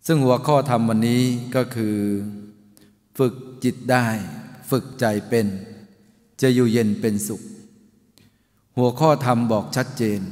ซึ่งหัวข้อธรรมวันนี้ก็คือฝึกจิตได้ฝึกใจเป็นจะอยู่เย็นเป็นสุขหัวข้อธรรมบอกชัดเจน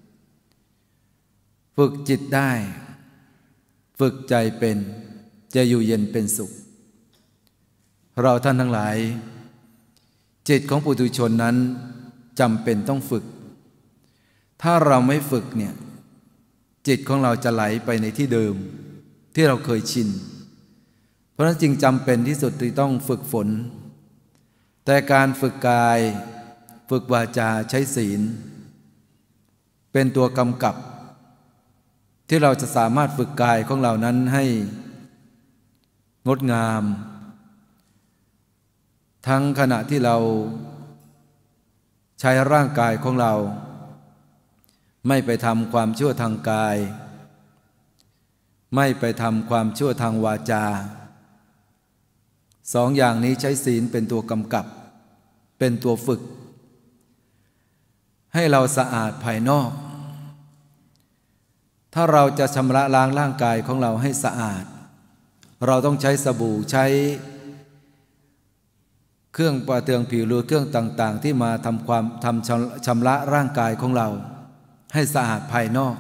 ฝึกจิตได้ฝึกใจเป็นจะอยู่เย็นเป็นสุขเราท่านทั้งหลายจิตของปุถุชนนั้นจำเป็นต้องฝึกถ้าเราไม่ฝึกเนี่ยจิตของเราจะไหลไปในที่เดิมที่เราเคยชินเพราะนั้นจึงจำเป็นที่สุดที่ต้องฝึกฝนแต่การฝึกกายฝึกวาจาใช้ศีลเป็นตัวกำกับที่เราจะสามารถฝึกกายของเรานั้นให้งดงามทั้งขณะที่เราใช้ร่างกายของเราไม่ไปทำความชั่วทางกายไม่ไปทำความชั่วทางวาจาสองอย่างนี้ใช้ศีลเป็นตัวกำกับเป็นตัวฝึกให้เราสะอาดภายนอกถ้าเราจะชำระล้างร่างกายของเราให้สะอาดเราต้องใช้สบู่ใช้เครื่องประเทืองผิวหรือเครื่องต่างๆที่มาทำชำระร่างกายของเราให้สะอาดภายนอก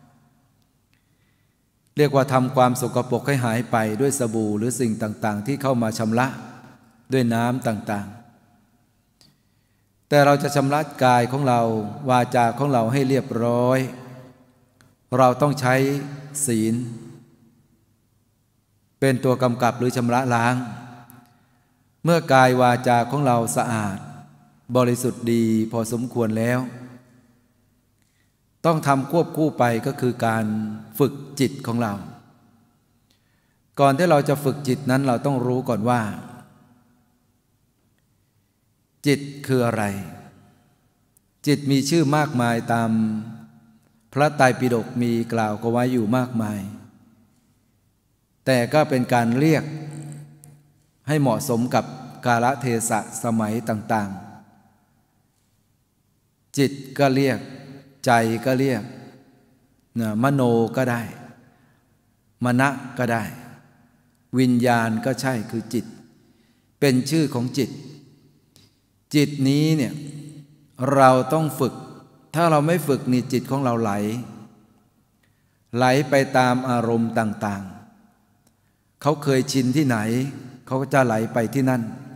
เรียกว่าทำความสกปรกให้หายไปด้วยสบู่หรือสิ่งต่างๆที่เข้ามาชำระด้วยน้ำต่างๆแต่เราจะชำระกายของเราวาจาของเราให้เรียบร้อยเราต้องใช้ศีลเป็นตัวกำกับหรือชำระล้างเมื่อกายวาจาของเราสะอาดบริสุทธิ์ดีพอสมควรแล้วต้องทำควบคู่ไปก็คือการฝึกจิตของเราก่อนที่เราจะฝึกจิตนั้นเราต้องรู้ก่อนว่าจิตคืออะไรจิตมีชื่อมากมายตามพระไตรปิฎกมีกล่าวก็ไว้อยู่มากมายแต่ก็เป็นการเรียกให้เหมาะสมกับกาลเทศะสมัยต่างๆจิตก็เรียกใจก็เรียกมโนก็ได้มนะก็ได้วิญญาณก็ใช่คือจิตเป็นชื่อของจิตจิตนี้เนี่ยเราต้องฝึกถ้าเราไม่ฝึกนี่จิตของเราไหลไปตามอารมณ์ต่างๆเขาเคยชินที่ไหนเขาก็จะไหลไปที่นั่น